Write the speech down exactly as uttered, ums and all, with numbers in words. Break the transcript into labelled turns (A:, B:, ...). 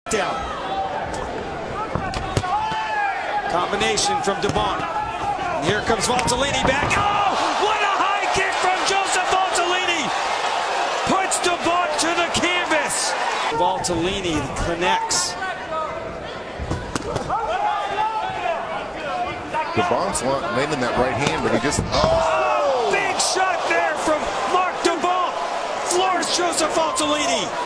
A: Down. Combination from DeBont. And here comes Valtellini back. Oh, what a high kick from Joseph Valtellini. Puts DeBont to the canvas. Valtellini connects.
B: DeBont's landing that right hand, but he just...
A: Oh! Big shot there from Marc DeBont. Floors Joseph Valtellini.